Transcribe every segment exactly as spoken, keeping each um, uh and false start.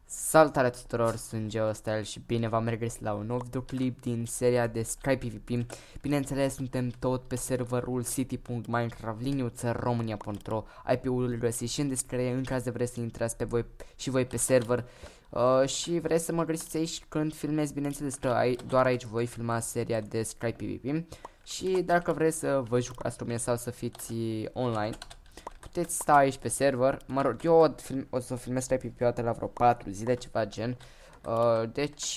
Salutare tuturor, sunt GeoStyle și bine v-am regăsit la un nou videoclip din seria de Sky PvP. Bineînțeles, suntem tot pe serverul city punct minecraft liniuță românia punct ro. I P-ul îl găsiți și în descriere în caz de vreți să intrați pe voi și voi pe server. Uh, și vreți să mă găsiți aici când filmez, bineînțeles că ai, doar aici voi filma seria de Sky PvP. Și dacă vreți să vă jucați cu mine sau să fiți online, puteți sta aici pe server. Mă rog, eu o, film, o să filmez Sky PvP o dată la vreo patru zile, ceva gen. Uh, deci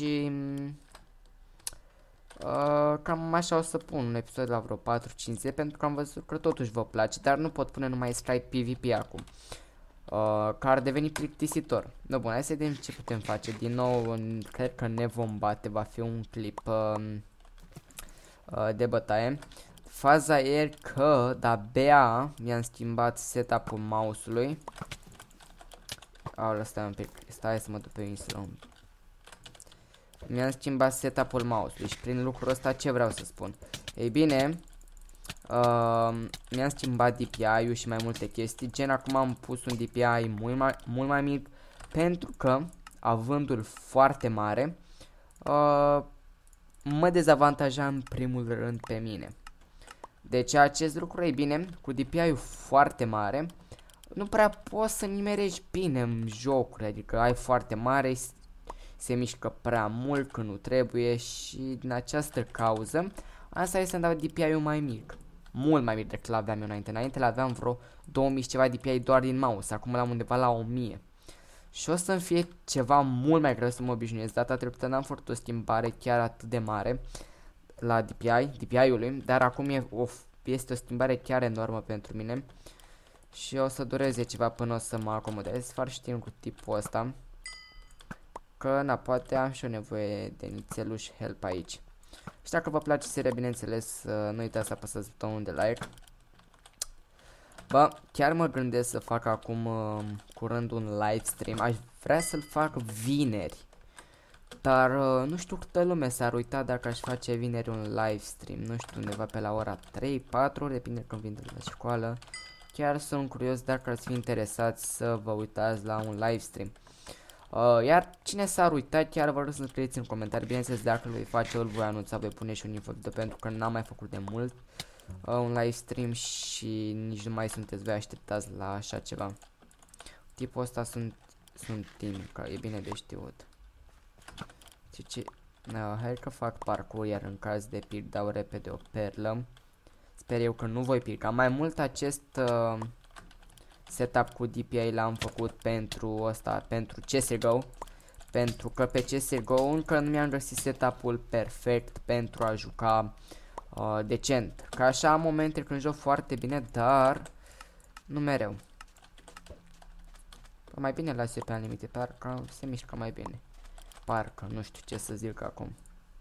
uh, cam așa o să pun un episod la vreo patru cinci zile, pentru că am văzut că totuși vă place, dar nu pot pune numai Sky PvP acum. Uh, care ar deveni plictisitor. No, bun, hai să vedem ce putem face. Din nou, cred că ne vom bate, va fi un clip uh, uh, de bătaie. Faza e că de-abia mi-am schimbat setup-ul mouse-ului. Aolea, stai un pic, stai să mă duc pe insulă. Mi-am schimbat setup-ul mouse-ului și prin lucrul ăsta ce vreau să spun? Ei bine, uh, mi-am schimbat D P I-ul și mai multe chestii, gen acum am pus un D P I mult mai, mult mai mic, pentru că, avându-l foarte mare, uh, mă dezavantaja în primul rând pe mine. Deci acest lucru e bine, cu D P I-ul foarte mare, nu prea poți să nimerești bine în jocuri, adică ai foarte mare, se mișcă prea mult când nu trebuie și din această cauză, asta este să-mi dau D P I-ul mai mic, mult mai mic decât l-aveam eu înainte, înainte l-aveam vreo două mii și ceva D P I doar din mouse, acum l-am undeva la o mie. Și o să-mi fie ceva mult mai greu să mă obișnuiesc, data trecută n-am făcut o schimbare chiar atât de mare la D P I, D P I-ului, dar acum e o, este o schimbare chiar enormă pentru mine și o să dureze ceva până o să mă acomodez. Fac știm cu tipul ăsta că, na, poate am și o nevoie de nițeluș help aici. Și dacă vă place seria, bineînțeles, nu uitați să apăsați butonul de like. Bă, chiar mă gândesc să fac acum uh, curând un live stream, aș vrea să-l fac vineri. Dar uh, nu știu câtă lume s-ar uita dacă aș face vineri un live stream. Nu știu, undeva pe la ora trei patru, depinde când vin de la școală. Chiar sunt curios dacă ați fi interesați să vă uitați la un live stream. Uh, iar cine s-ar uita, chiar vă rog să scrieți în comentarii. Bineînțeles, dacă îl voi face, îl voi anunța, voi pune și un info video, pentru că n-am mai făcut de mult uh, un live stream și nici nu mai sunteți voi așteptați la așa ceva. Tipul ăsta sunt, sunt team, că e bine de știut. Ce, ce? Uh, hai că fac parcurs, iar în caz de pic dau repede o perlă. Sper eu că nu voi pica. Mai mult acest uh, setup cu D P I l-am făcut pentru ăsta, pentru C S G O. Pentru că pe C S G O încă nu mi-am găsit setup-ul perfect pentru a juca uh, decent. Că așa am momente când joc foarte bine, dar nu mereu. Mai bine las eu pe anumite, parcă se mișcă mai bine. Parcă, nu știu ce să zic acum.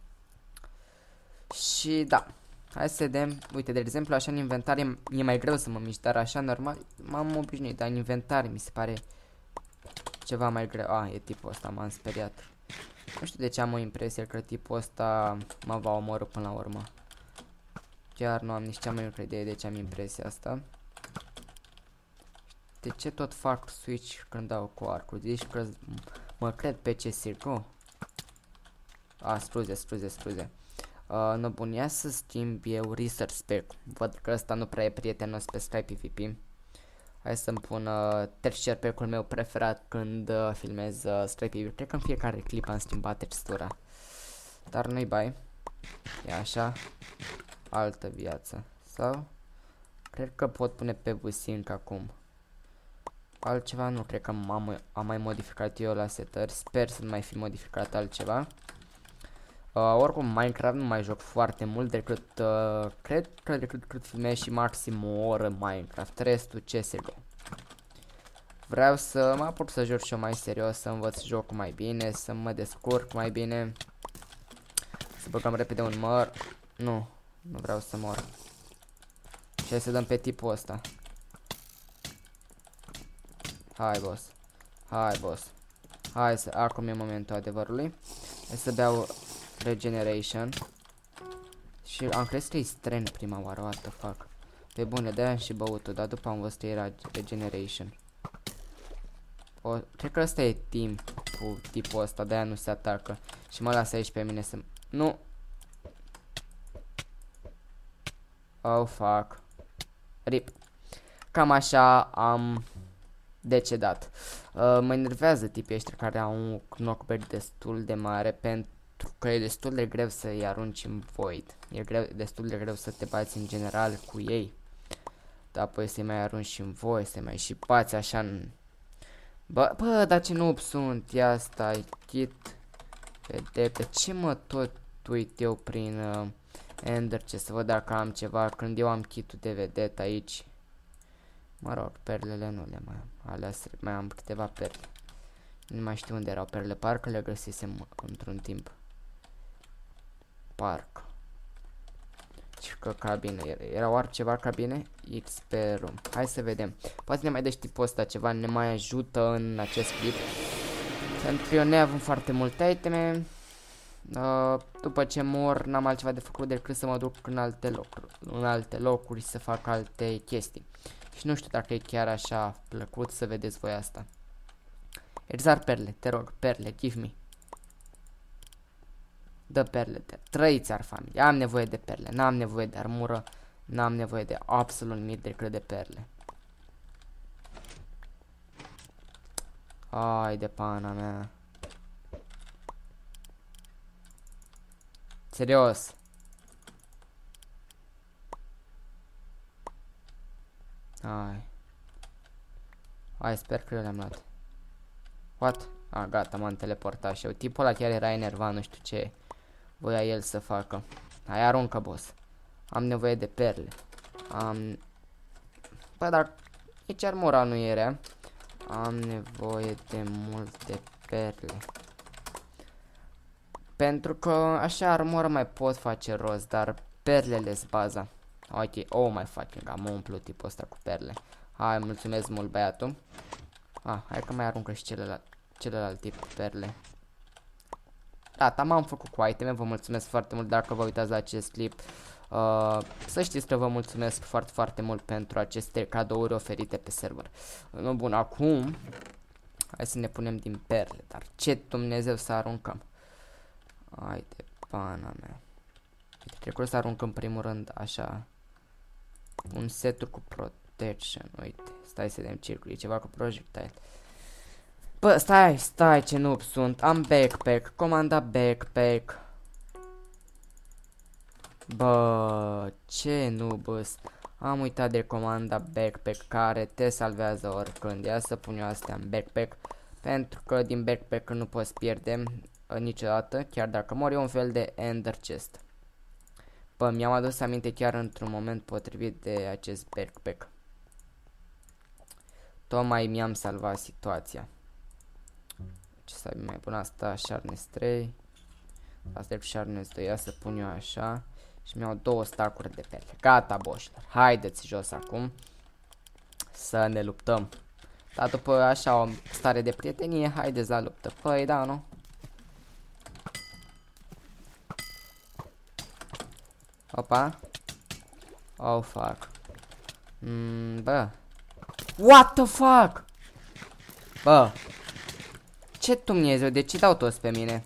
Și da, hai să vedem. Uite, de exemplu, așa în inventar e, e mai greu să mă mișc, dar așa normal m-am obișnuit. Dar în inventar mi se pare ceva mai greu. Ah, e tipul ăsta, m-am speriat. Nu știu de ce am o impresie că tipul ăsta mă va omorî până la urmă. Chiar nu am nici cea mai mică idee de ce am impresia asta. De ce tot fac switch când dau cu arcul? Zici că mă cred pe C S G O. A, scuze, scuze, scuze. Uh, nu bun, ia să schimb eu research spec. Văd că ăsta nu prea e prietenos pe Sky PvP. Hai să-mi pun uh, texture pack-ul meu preferat când uh, filmez uh, Sky PvP. Cred că în fiecare clip am schimbat textura. Dar nu-i bai. E așa. Altă viață. Sau? Cred că pot pune pe V-Sync acum. Altceva nu cred că am, am mai modificat eu la setări. Sper să nu mai fi modificat altceva. Uh, oricum Minecraft nu mai joc foarte mult decât uh, cred că decât cât filmez și maxim o oră Minecraft. Restul C S G O. Vreau să mă apuc să joc și eu mai serios, să învăț jocul mai bine, să mă descurc mai bine. Să băgăm repede un măr. Nu, nu vreau să mor. Și hai să dăm pe tipul ăsta. Hai, boss. Hai, boss. Hai să... Acum e momentul adevărului. Hai să beau regeneration. Și am crezut că e strand prima oară. What the fuck. Pe bune, de-aia am și băutul, dar după am văzut că era regeneration. O, cred că ăsta e team. tipul, tipul ăsta, de-aia nu se atacă. Și mă lasă aici pe mine să... Nu! Oh, fuck. Rip. Cam așa am decedat. Uh, mă enervează tipii ăștia care au un knockback destul de mare, pentru că e destul de greu să-i arunci în void. E greu, destul de greu să te bați în general cu ei. Dar apoi să-i mai arunci și în void, să-i mai și bați așa în... Bă, bă, dar ce noob sunt, ia stai, kit, vede, pe ce mă tot uit eu prin uh, Ender, ce să văd dacă am ceva, când eu am kitul de vedet aici. Mă rog, perlele nu le mai am, alea mai am câteva perle. Nu mai știu unde erau perle, parcă le găsisem într-un timp. Parcă. Și că cabine, era oare ceva cabine? X P room. Hai să vedem. Poate ne mai dă și tipul ăsta ceva, ne mai ajută în acest clip. Pentru că eu neavând foarte multe iteme. Uh, după ce mor, n-am altceva de făcut decât să mă duc în alte locuri, în alte locuri să fac alte chestii. Și nu știu dacă e chiar așa plăcut să vedeți voi asta. Erzar perle, te rog, perle, give me. Dă perle, de trăiți ar familie. Am nevoie de perle, n-am nevoie de armură, n-am nevoie de absolut nimic decât de perle. Ai de pana mea. Serios. Hai. Hai, sper că le-am luat. What? Ah, gata, m-am teleportat și eu. Tipul ăla chiar era enervat, nu știu ce voia el să facă. Hai, aruncă, boss. Am nevoie de perle. Am... Bă, dar nici armura nu e rea. Am nevoie de multe perle. Pentru că așa armură mai pot face rost, dar perlele-s baza. Ok, oh my fucking, am umplut tipul ăsta cu perle. Hai, mulțumesc mult, băiatul. Ah, hai că mai aruncă și celălalt, celălalt tip cu perle. Gata, m-am făcut cu iteme, vă mulțumesc foarte mult dacă vă uitați la acest clip. Uh, să știți că vă mulțumesc foarte, foarte mult pentru aceste cadouri oferite pe server. Nu, bun, acum hai să ne punem din perle, dar ce Dumnezeu să aruncăm? Hai de pana mea. Trebuie să arunc în primul rând așa un set cu protection. Uite, stai să vedem circul, e ceva cu projectile. Bă, stai, stai, ce noob sunt. Am backpack, comanda backpack. Bă, ce noob -s. Am uitat de comanda backpack care te salvează oricând. Ia să pun eu astea în backpack, pentru că din backpack nu poți pierde niciodată, chiar dacă mor. E un fel de ender chest. Bă, mi-am adus aminte chiar într-un moment potrivit de acest backpack. Tocmai mi-am salvat situația. Ce să mai pun asta? Sharpness trei. Asta e cu Sharpness doi. Ia să pun eu așa. Și mi-au două stack-uri de perle. Gata, boșilor. Haideți jos acum să ne luptăm. Dar după așa o stare de prietenie, haideți la luptă. Păi da, nu? Opa. Oh, fuck. Mm, bă. What the fuck? Bă. Ce Dumnezeu, de ce dau toți pe mine?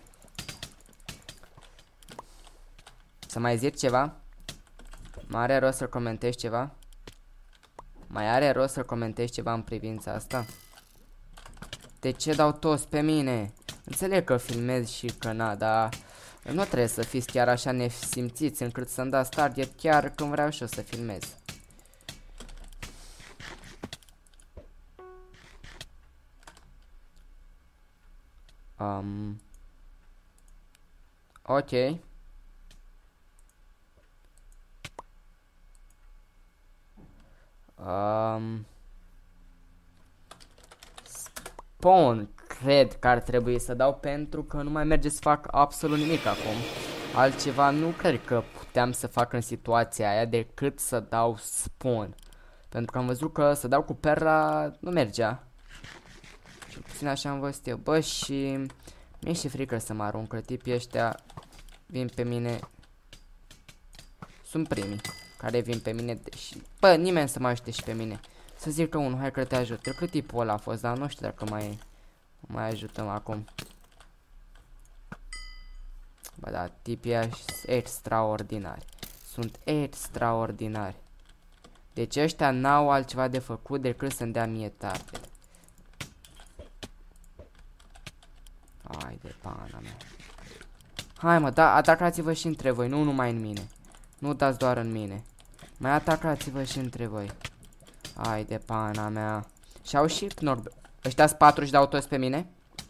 Să mai zic ceva? Mai are rost să comentezi ceva? Mai are rost să comentezi ceva în privința asta? De ce dau toți pe mine? Înțeleg că filmez și că na, dar nu trebuie să fiți chiar așa nesimțiți încât să-mi dați target chiar când vreau și eu să filmez. Um. Ok. Um. Spawn, cred că ar trebui să dau, pentru că nu mai merge să fac absolut nimic acum. Altceva nu cred că puteam să fac în situația aia decât să dau spawn. Pentru că am văzut că să dau cu perla nu mergea. Și puțin așa am văzut eu. Bă, și mi-e și frică să mă arunc, că tipii ăștia vin pe mine. Sunt primii care vin pe mine și... Bă, nimeni să mă ajute și pe mine. Să zic că unul, hai că te ajut. Cred că tipul ăla a fost, dar nu știu dacă mai, mai ajutăm acum. Bă, da, tipii ăștia sunt extraordinari. Sunt extraordinari. Deci ăștia n-au altceva de făcut decât să-mi dea mie target. Hai de pana mea. Hai mă, da, atacați-vă și între voi, nu numai în mine. Nu dați doar în mine. Mai atacați-vă și între voi. Hai de pana mea. Și-au și Knorb. Ăștia-s patru și dau toți pe mine?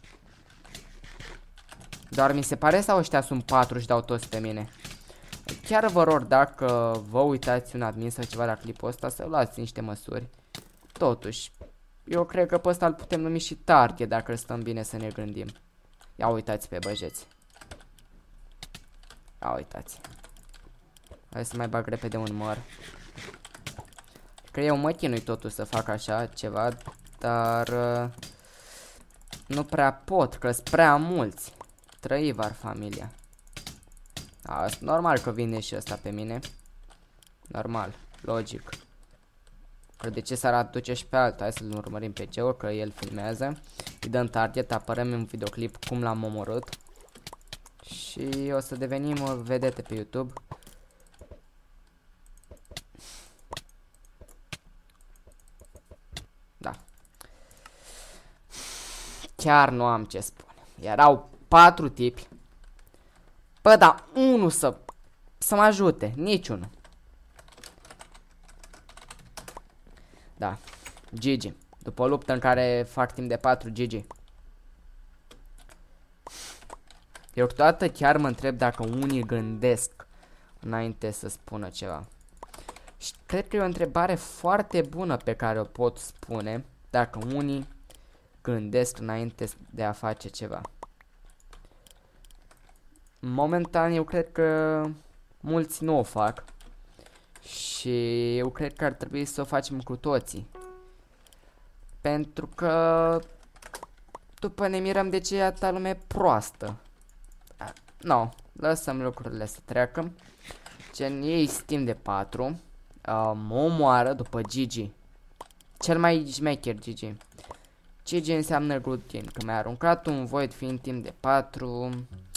Doar mi se pare sau ăștia sunt patru și dau toți pe mine? Chiar vă rog, dacă vă uitați un admin sau ceva la clipul ăsta, să luați niște măsuri. Totuși, eu cred că pe ăsta îl putem numi și target dacă stăm bine să ne gândim. Ia uitați pe băjeți. Ia uitați. Hai să mai bag repede un măr. Că eu mă chinui totuși să fac așa ceva, dar uh, nu prea pot, că sunt prea mulți. Trăivar familia. A, normal că vine și ăsta pe mine. Normal, logic. Că de ce s-ar aduce și pe altul? Hai să-l urmărim pe Geo, că el filmează. Îi dăm target, apărăm în videoclip cum l-am omorât. Și o să devenim vedete pe YouTube. Da. Chiar nu am ce spune. Erau patru tipi. Bă, da, unul să să mă ajute, niciunul. Da, G G. După o luptă în care fac timp de patru, G G. Eu câteodată chiar mă întreb dacă unii gândesc înainte să spună ceva. Și cred că e o întrebare foarte bună pe care o pot spune, dacă unii gândesc înainte de a face ceva. Momentan eu cred că mulți nu o fac. Și eu cred că ar trebui să o facem cu toții. Pentru că după ne mirăm de ce e atâta lume proastă. No, lăsăm lucrurile să treacă. Gen, ei timp de patru. uh, Mă omoară după G G. Cel mai șmecher G G. G G înseamnă good game. Că mi-a aruncat un void fiind timp de patru.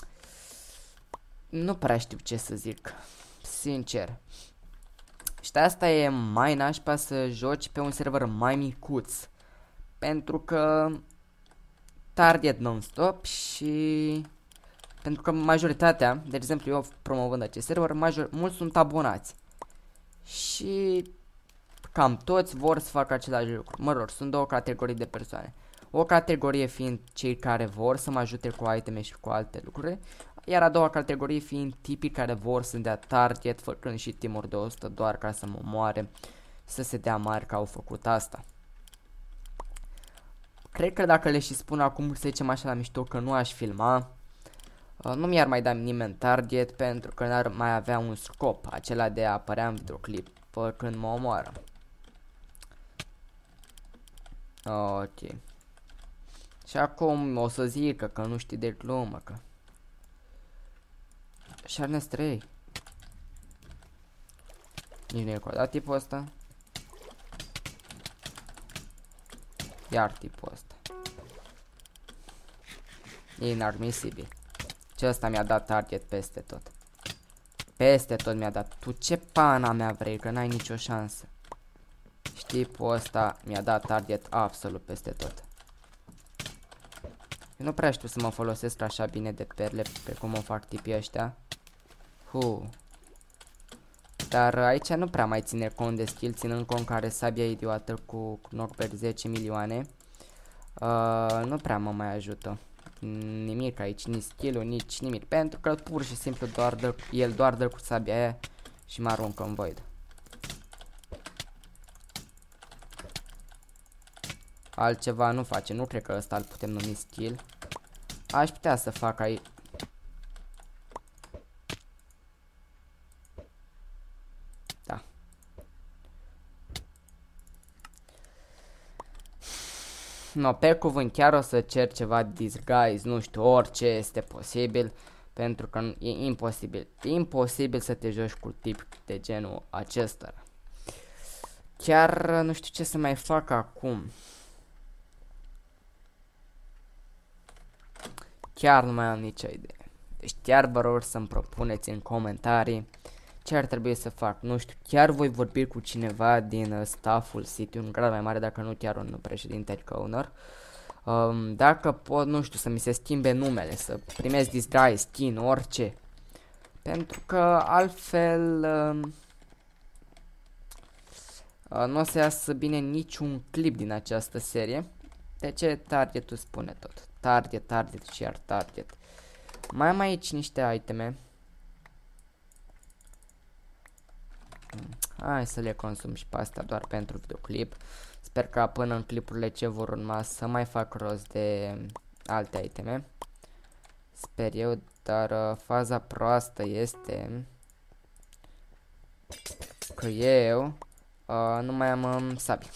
Nu prea știu ce să zic, sincer. Și de asta e mai nașpa să joci pe un server mai micuț. Pentru că target non-stop și pentru că majoritatea, de exemplu eu promovând acest server, major, mulți sunt abonați. Și cam toți vor să facă același lucru. Mă rog, sunt două categorii de persoane. O categorie fiind cei care vor să mă ajute cu iteme și cu alte lucruri. Iar a doua categorie fiind tipii care vor să dea target, făcând și timuri de o sută doar ca să mă moare, să se dea mari că au făcut asta. Cred că dacă le și spun acum, să zicem așa la mișto, că nu aș filma, nu mi-ar mai da nimeni target pentru că n-ar mai avea un scop, acela de a apărea în videoclip când mă omoară. Ok. Și acum o să zică că nu știi de glumă, că Sharness trei. Nici nu e codat tipul ăsta. Iar tipul ăsta e inadmisibil. Ce ăsta mi-a dat target peste tot. Peste tot mi-a dat. Tu ce pana mea vrei, că n-ai nicio șansă. Și tipul ăsta mi-a dat target absolut peste tot. Eu nu prea știu să mă folosesc așa bine de perle pe cum o fac tipii ăștia. Hu. Dar aici nu prea mai ține cont de skill, ținând cont că are sabia idiotă cu knockback zece milioane. Uh, nu prea mă mai ajută. Nimic aici, nici skill-ul, nici nimic. Pentru că pur și simplu doar dă, el doar dă cu sabia aia și mă aruncă în void. Altceva nu face, nu cred că ăsta îl putem numi skill. Aș putea să fac aici. Da. No, pe cuvânt chiar o să cer ceva disguise, nu știu, orice este posibil. Pentru că e imposibil, e imposibil să te joci cu tip de genul acesta. Chiar nu știu ce să mai fac acum. Chiar nu mai am nicio idee. Deci chiar vă rog să-mi propuneți în comentarii ce ar trebui să fac. Nu știu, chiar voi vorbi cu cineva din uh, stafful site-ului, un grad mai mare, dacă nu chiar un președinte, adică owner. Um, dacă pot, nu știu, să mi se schimbe numele, să primesc disguise, skin, orice. Pentru că altfel uh, uh, nu o să iasă bine niciun clip din această serie. De ce targetul spune tot? Target, target și iar target. Mai am aici niște iteme. Hai să le consum și pe astea doar pentru videoclip. Sper că până în clipurile ce vor urma să mai fac rost de alte iteme. Sper eu, dar uh, faza proastă este că eu uh, nu mai am um, sabie.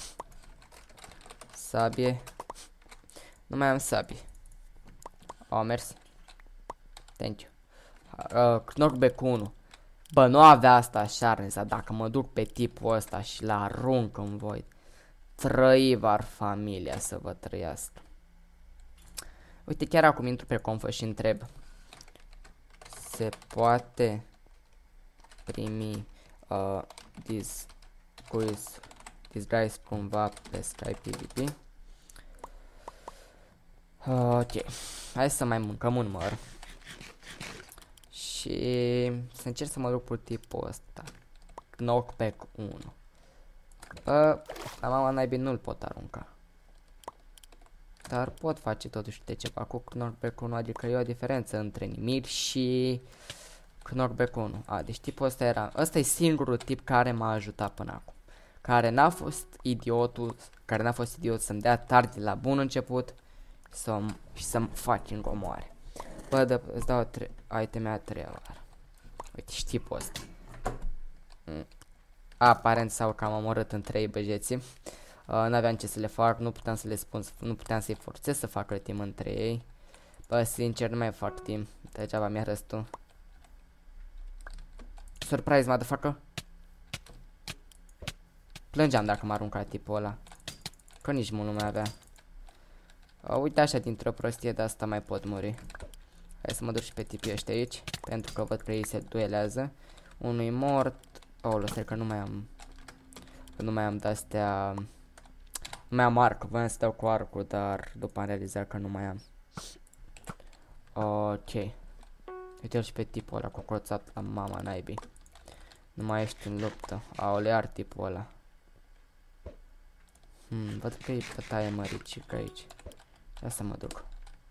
Sabie. Nu mai am sabie. Au mers. Thank you. Uh, knockback unu. Bă, nu avea asta șarneza. Dacă mă duc pe tipul ăsta și l-arunc în void. Trăi var familia să vă trăiască. Uite, chiar acum intru pe confă și întreb. Se poate primi uh, this quiz disguise cumva pe Sky PvP? Uh, ok. Hai să mai mâncăm un măr. Și să încerc să mă duc cu tipul ăsta. Knockback unu. Bă, la mama naibii nu-l pot arunca. Dar pot face totuși de ceva cu knockback unu, adică e o diferență între nimic și knockback unu. A, deci tipul ăsta era, ăsta e singurul tip care m-a ajutat până acum. Care n-a fost idiotul, care n-a fost idiot să-mi dea target la bun început să și să-mi fucking omoare. Bă, dă, îți dau iteme a treia oară. Uite, și tipul ăsta. Mm. Aparent s-au cam omorât în trei băjeții. Uh, N-aveam ce să le fac, nu puteam să le spun, nu puteam să-i forțez să facă team între ei. Bă, sincer, nu mai fac team. Degeaba mi-a răstul. Surprise, motherfucker. Plângeam dacă m-a aruncat tipul ăla. Că nici mult nu mai avea. Uh, uite așa, dintr-o prostie de asta mai pot muri. Hai să mă duc și pe tipii ăștia aici, pentru că văd că ei se duelează. Unul e mort. Oh, lăsai că nu mai am. Că nu mai am de-astea. Nu mai am arc, voiam să dau cu arcul, dar după am realizat că nu mai am. Ok. Uite-l și pe tipul ăla cocoțat la mama naibii. Nu mai ești în luptă. Aolea tipul ăla. Hmm, văd că e bătaie măricică aici. Ia să mă duc.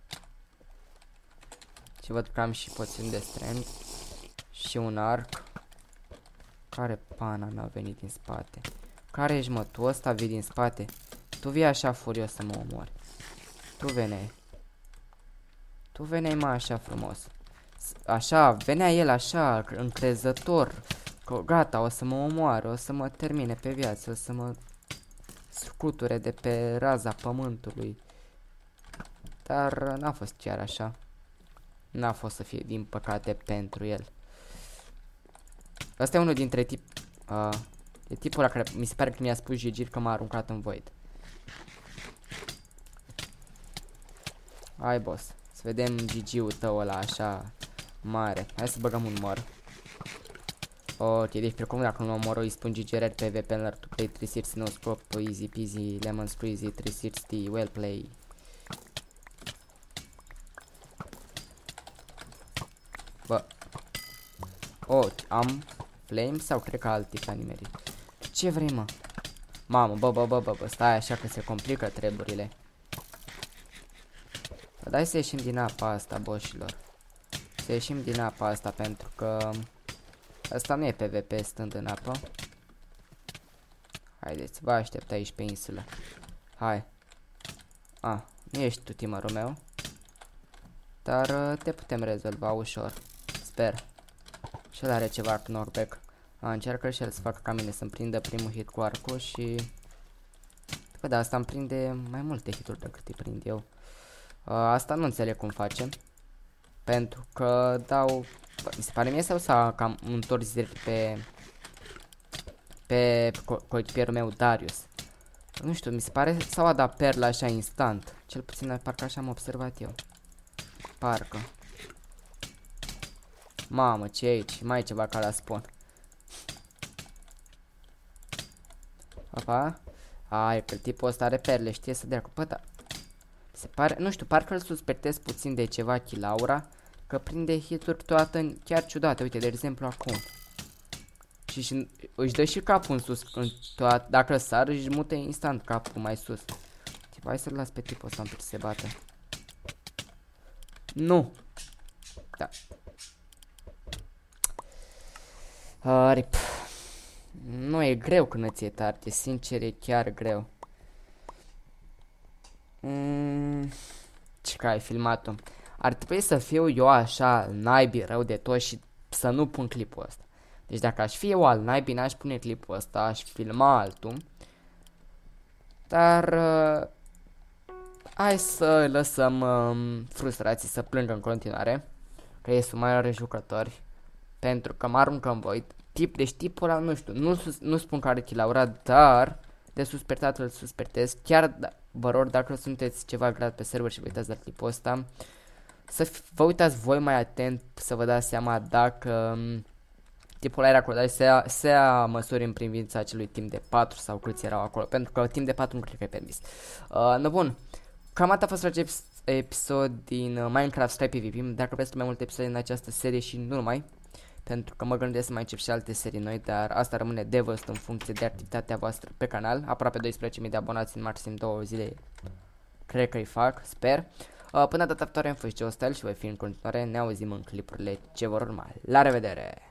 Și văd că am și puțin de strength. Și un arc. Care pana n-a venit din spate? Care ești, mă? Tu ăsta vii din spate? Tu vii așa furios să mă omori. Tu veneai. Tu veneai, mă, așa frumos. Așa, venea el așa, încrezător. Că gata, o să mă omoare, o să mă termine pe viață, o să mă scuture de pe raza pământului. Dar n-a fost chiar așa. N-a fost să fie, din păcate, pentru el. Asta e unul dintre tip... Uh, e tipul ăla care mi se pare că mi-a spus Gigi că m-a aruncat în void. Hai, boss. Să vedem Gigi-ul tău ăla așa mare. Hai să băgăm un mor. Ok, deci precum dacă nu mor, îi spun G G Red P V P Learn to play trei sixty, no scope, easy peasy, lemon squeezy, trei sixty, well play. Bă. Oh, am flame sau cred că alt tip a nimerit. Ce vrei, mă? Mamă, bă, bă, bă, bă, bă, stai așa că se complică treburile. Bă, dai să ieșim din apa asta, boșilor. Să ieșim din apa asta pentru că asta nu e P V P stând în apă. Haideți, vă aștept aici pe insulă. Hai. Ah, nu ești tu timărul meu. Dar te putem rezolva ușor. Sper. Și el are ceva knockback. A, încearcă și el să facă ca mine, să-mi prindă primul hit cu arcul și... Bă, da, asta îmi prinde mai multe hituri decât îi prind eu. A, asta nu înțeleg cum face. Pentru că dau... Bă, mi se pare mie sau s-a cam întors direct pe... Pe co coechipierul meu, Darius. Nu știu, mi se pare sau a dat perla așa instant. Cel puțin parcă așa am observat eu. Parcă. Mamă, ce e aici? Mai e ceva ca la spawn. Opa. Ai, că tipul ăsta are perle, știe să dea cu păta. Se pare, nu știu, parcă îl suspectez puțin de ceva Chilaura, că prinde hituri toată chiar ciudate. Uite, de exemplu acum. Și, și își dă și capul în sus, în toată, dacă sar, își mute instant capul mai sus. Tip, hai să-l las pe tipul ăsta să se bată. Nu. Da. Uh, rip. Nu, e greu când îți e tarte, sincer, e chiar greu. Mm, ce că ai filmat-o? Ar trebui să fiu eu așa naibii rău de tot și să nu pun clipul ăsta. Deci dacă aș fi eu al naibii, n-aș pune clipul ăsta, aș filma altul. Dar uh, hai să lăsăm um, frustrații să plângă în continuare, că e mai are jucători, pentru că mă aruncă în voi. Tip, deci tipul ăla, nu știu, nu, nu spun că are Chilaura, dar de suspectat îl suspectez. Chiar da, vă rog, dacă sunteți ceva grad pe server și vă uitați la clipul ăsta, să vă uitați voi mai atent, să vă dați seama dacă um, tipul ăla era acolo, dar se ia, se ia măsuri în privința acelui timp de patru sau câți erau acolo, pentru că timp de patru nu cred că e permis. Uh, no, bun, cam atât a fost acest episod din uh, Minecraft Sky PvP. Dacă vreți mai multe episoade în această serie și nu numai, pentru că mă gândesc să mai încep și alte serii noi, dar asta rămâne de văzut în funcție de activitatea voastră pe canal. Aproape doisprezece mii de abonați în maxim două zile, cred că îi fac, sper. Uh, până data viitoare am fost Geostyle și voi fi în continuare, ne auzim în clipurile ce vor urma. La revedere!